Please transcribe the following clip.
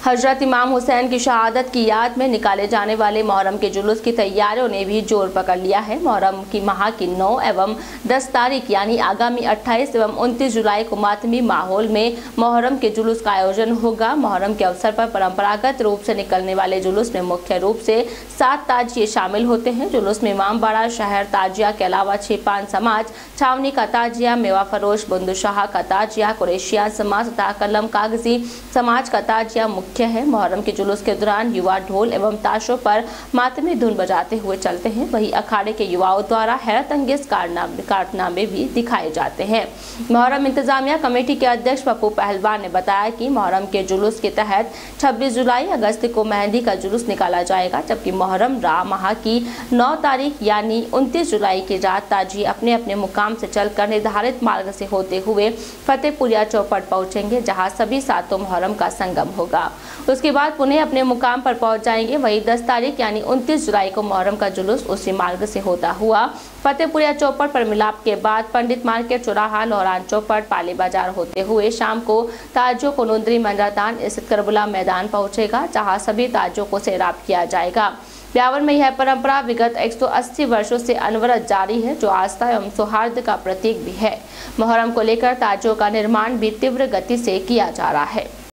हजरत इमाम हुसैन की शहादत की याद में निकाले जाने वाले मुहर्रम के जुलूस की तैयारियों ने भी जोर पकड़ लिया है। मुहर्रम की माह की 9 एवं 10 तारीख यानी आगामी 28 एवं 29 जुलाई को मातमी माहौल में मुहर्रम के जुलूस का आयोजन होगा। मुहर्रम के अवसर पर परंपरागत रूप से निकलने वाले जुलूस में मुख्य रूप से 7 ताजिए शामिल होते हैं। जुलूस में इमामबाड़ा शहर ताजिया के अलावा छेपान समाज, छावनी का ताजिया, मेवा फरोश बुंदुशाह का ताजिया, कुरैशिया समाज तथा कलम कागजी समाज का ताजिया मुख्य है। मुहर्रम के जुलूस के दौरान युवा ढोल एवं ताशों पर मातमी धुन बजाते हुए चलते हैं। वहीं अखाड़े के युवाओं द्वारा हैरत अंगेज कारनामे भी दिखाए जाते हैं। मुहर्रम इंतजामिया कमेटी के अध्यक्ष पप्पू पहलवान ने बताया कि मुहर्रम के जुलूस के तहत 26 जुलाई अगस्त को मेहंदी का जुलूस निकाला जाएगा, जबकि मुहर्रम माह की 9 तारीख यानी 29 जुलाई की रात ताजी अपने अपने मुकाम से चलकर निर्धारित मार्ग से होते हुए फतेहपुरिया चौपट पहुंचेंगे, जहां सभी सातों मुहर्रम का संगम होगा। उसके बाद पुनः अपने मुकाम पर पहुंच जाएंगे। वहीं 10 तारीख यानी 29 जुलाई को मुहर्रम का जुलूस उसी मार्ग से होता हुआ फतेहपुरिया चौपट पर मिलाप के बाद पंडित मार्केट चौराहा, लोहरान चौपट, पाली बाजार होते हुए शाम को ताजों को नुंदरी मंजरदान स्थित करबला मैदान पहुंचेगा, जहां सभी ताजों को सैराब किया जाएगा। ब्यावर में यह परंपरा विगत 180 वर्षों से अनवरत जारी है, जो आस्था एवं सौहार्द का प्रतीक भी है। मुहर्रम को लेकर ताजों का निर्माण भी तीव्र गति से किया जा रहा है।